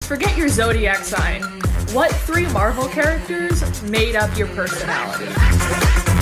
Forget your zodiac sign. What three Marvel characters made up your personality?